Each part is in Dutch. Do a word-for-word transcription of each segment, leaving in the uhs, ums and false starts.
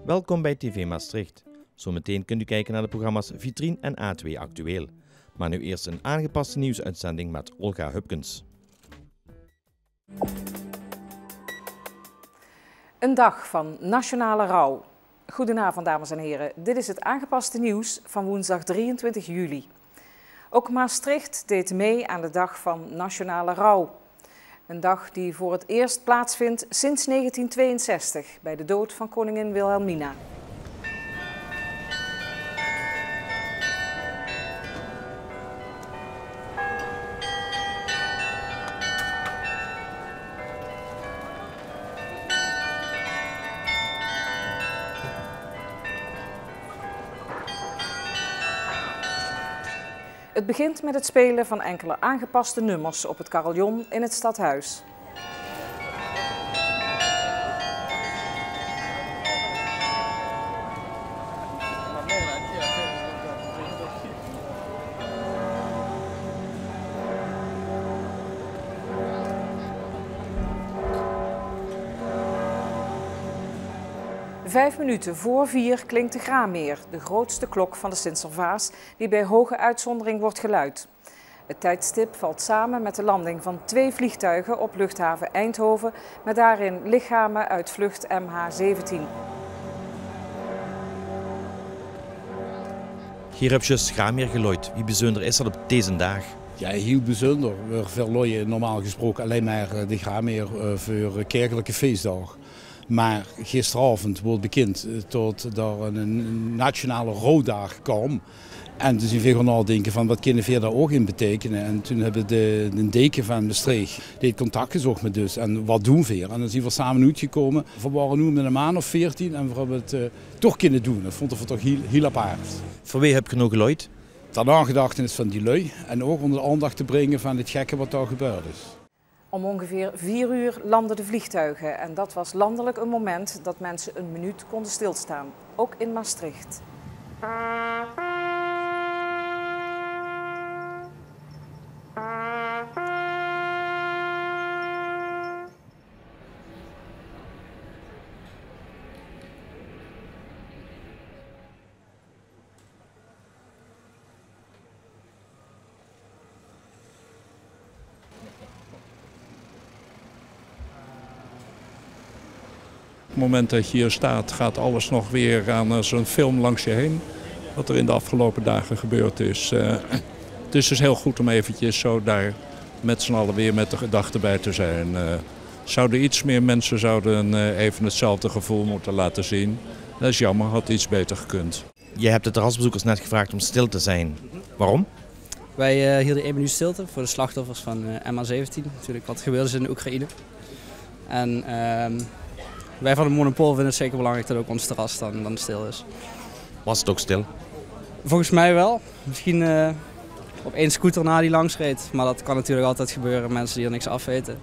Welkom bij T V Maastricht. Zometeen kunt u kijken naar de programma's Vitrine en A twee Actueel. Maar nu eerst een aangepaste nieuwsuitzending met Olga Hupkens. Een dag van nationale rouw. Goedenavond dames en heren, dit is het aangepaste nieuws van woensdag drieëntwintig juli. Ook Maastricht deed mee aan de dag van nationale rouw. Een dag die voor het eerst plaatsvindt sinds negentien tweeënzestig bij de dood van koningin Wilhelmina. Het begint met het spelen van enkele aangepaste nummers op het carillon in het stadhuis. Vijf minuten voor vier klinkt de Grameer, de grootste klok van de Sint-Servaas, die bij hoge uitzondering wordt geluid. Het tijdstip valt samen met de landing van twee vliegtuigen op luchthaven Eindhoven, met daarin lichamen uit vlucht M H zeventien. Hier heb je Grameer gelooid. Wie bijzonder is dat op deze dag? Ja, heel bijzonder. We verlooien normaal gesproken alleen maar de Grameer voor kerkelijke feestdag. Maar gisteravond wordt bekend tot er een nationale rouwdag kwam. En toen zijn we gaan nadenken van wat kunnen we daar ook in betekenen. En toen hebben de, de deken van Maastricht die contact gezocht met dus. En wat doen we? En dan zijn we samen uitgekomen. We waren nu met een maand of veertien en we hebben het uh, toch kunnen doen. Dat vonden we toch heel, heel apart. Voor wie heb je nog geluid? Ter nagedachtenis van die lui. En ook onder de aandacht te brengen van het gekke wat daar gebeurd is. Om ongeveer vier uur landden de vliegtuigen en dat was landelijk een moment dat mensen een minuut konden stilstaan, ook in Maastricht. Op het moment dat je hier staat, gaat alles nog weer aan zo'n film langs je heen. Wat er in de afgelopen dagen gebeurd is. Uh, het is dus heel goed om eventjes zo daar met z'n allen weer met de gedachten bij te zijn. Uh, zouden iets meer mensen zouden uh, even hetzelfde gevoel moeten laten zien. Dat is jammer, had iets beter gekund. Je hebt de terrasbezoekers net gevraagd om stil te zijn. Waarom? Wij uh, hielden één minuut stilte voor de slachtoffers van uh, M H zeventien. Natuurlijk wat gebeurde is in de Oekraïne. En... Uh, Wij van de Monopol vinden het zeker belangrijk dat ook ons terras dan, dan stil is. Was het ook stil? Volgens mij wel. Misschien uh, op één scooter na die langs reed. Maar dat kan natuurlijk altijd gebeuren, mensen die er niks af weten.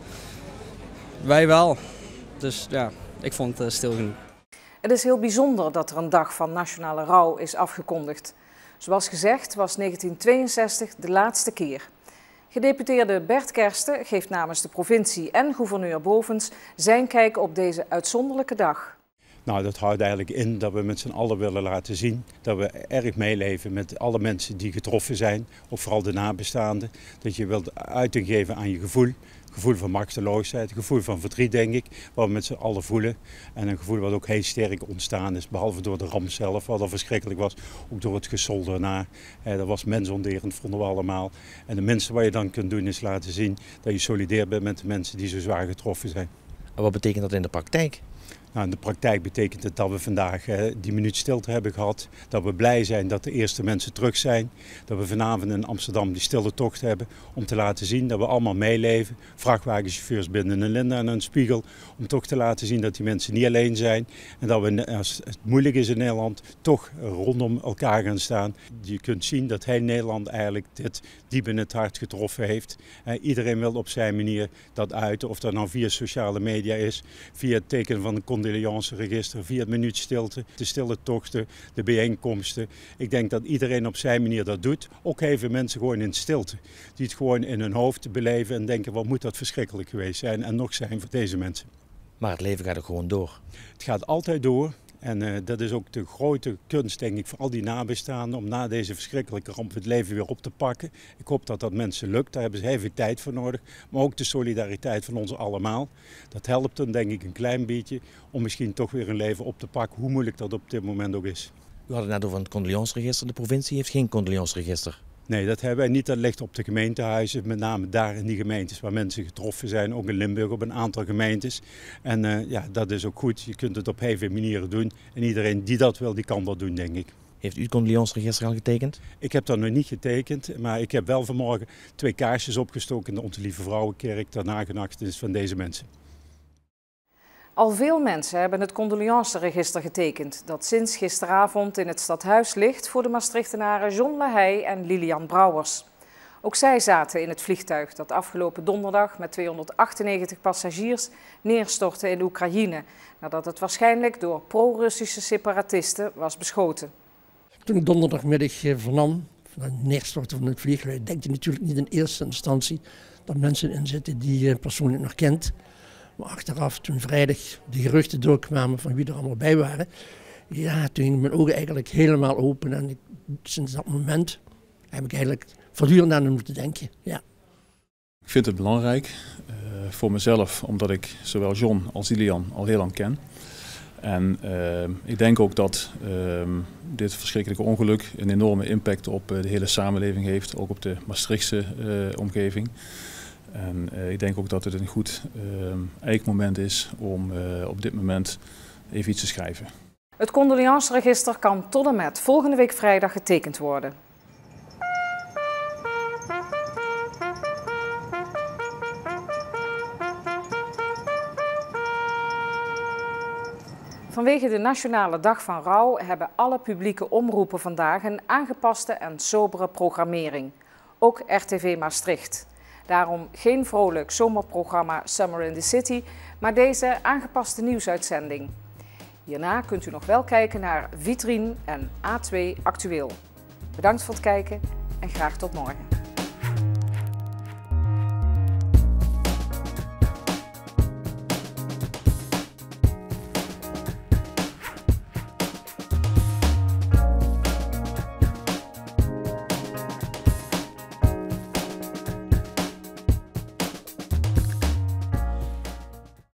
Wij wel. Dus ja, ik vond het uh, stil genoeg. Het is heel bijzonder dat er een dag van nationale rouw is afgekondigd. Zoals gezegd was negentien tweeënzestig de laatste keer. Gedeputeerde Bert Kersten geeft namens de provincie en gouverneur Bovens zijn kijk op deze uitzonderlijke dag. Nou, dat houdt eigenlijk in dat we met z'n allen willen laten zien dat we erg meeleven met alle mensen die getroffen zijn, ook vooral de nabestaanden. Dat je wilt uiting geven aan je gevoel, gevoel van machteloosheid, gevoel van verdriet denk ik, wat we met z'n allen voelen. En een gevoel wat ook heel sterk ontstaan is, behalve door de ramp zelf, wat al verschrikkelijk was, ook door het gesol daarna. Eh, dat was mensonterend, vonden we allemaal. En de minste wat je dan kunt doen is laten zien dat je solidair bent met de mensen die zo zwaar getroffen zijn. En wat betekent dat in de praktijk? Nou, in de praktijk betekent het dat we vandaag eh, die minuut stilte hebben gehad. Dat we blij zijn dat de eerste mensen terug zijn. Dat we vanavond in Amsterdam die stille tocht hebben om te laten zien dat we allemaal meeleven. Vrachtwagenchauffeurs binden een linde aan een spiegel om toch te laten zien dat die mensen niet alleen zijn. En dat we, als het moeilijk is in Nederland, toch rondom elkaar gaan staan. Je kunt zien dat heel Nederland eigenlijk dit diep in het hart getroffen heeft. Eh, iedereen wil op zijn manier dat uiten. Of dat nou via sociale media is, via het tekenen van een condoleanceregister, via het minuut stilte, de stille tochten, de bijeenkomsten. Ik denk dat iedereen op zijn manier dat doet. Ook even mensen gewoon in stilte, die het gewoon in hun hoofd beleven en denken wat moet dat verschrikkelijk geweest zijn en nog zijn voor deze mensen. Maar het leven gaat ook gewoon door. Het gaat altijd door. En uh, dat is ook de grote kunst, denk ik, voor al die nabestaanden om na deze verschrikkelijke ramp het leven weer op te pakken. Ik hoop dat dat mensen lukt, daar hebben ze heel veel tijd voor nodig. Maar ook de solidariteit van ons allemaal. Dat helpt dan, denk ik, een klein beetje om misschien toch weer een leven op te pakken, hoe moeilijk dat op dit moment ook is. U had het net over een condoleanceregister. De provincie heeft geen condoleanceregister. Nee, dat hebben wij niet. Dat ligt op de gemeentehuizen, met name daar in die gemeentes waar mensen getroffen zijn. Ook in Limburg op een aantal gemeentes. En uh, ja, dat is ook goed. Je kunt het op heel veel manieren doen. En iedereen die dat wil, die kan dat doen, denk ik. Heeft u het condoleanceregister al getekend? Ik heb dat nog niet getekend, maar ik heb wel vanmorgen twee kaarsjes opgestoken in de Onze Lieve Vrouwenkerk ter nagedachtenis van deze mensen. Al veel mensen hebben het condoleanceregister getekend, dat sinds gisteravond in het stadhuis ligt voor de Maastrichtenaren John Lahey en Lilian Brouwers. Ook zij zaten in het vliegtuig dat afgelopen donderdag met tweehonderdachtennegentig passagiers neerstortte in Oekraïne, nadat het waarschijnlijk door pro-Russische separatisten was beschoten. Toen ik donderdagmiddag vernam van het neerstorten van het vliegtuig, denk je natuurlijk niet in eerste instantie dat mensen in zitten die je persoonlijk nog kent. Maar achteraf, toen vrijdag de geruchten doorkwamen van wie er allemaal bij waren, ja, toen gingen mijn ogen eigenlijk helemaal open. En ik, sinds dat moment heb ik eigenlijk voortdurend aan hem moeten denken. Ja. Ik vind het belangrijk uh, voor mezelf, omdat ik zowel John als Lilian al heel lang ken. En uh, ik denk ook dat uh, dit verschrikkelijke ongeluk een enorme impact op uh, de hele samenleving heeft, ook op de Maastrichtse uh, omgeving. En uh, ik denk ook dat het een goed uh, eikmoment is om uh, op dit moment even iets te schrijven. Het condoleanceregister kan tot en met volgende week vrijdag getekend worden. Vanwege de Nationale Dag van Rouw hebben alle publieke omroepen vandaag een aangepaste en sobere programmering. Ook R T V Maastricht. Daarom geen vrolijk zomerprogramma Summer in the City, maar deze aangepaste nieuwsuitzending. Hierna kunt u nog wel kijken naar Vitrine en A twee Actueel. Bedankt voor het kijken en graag tot morgen.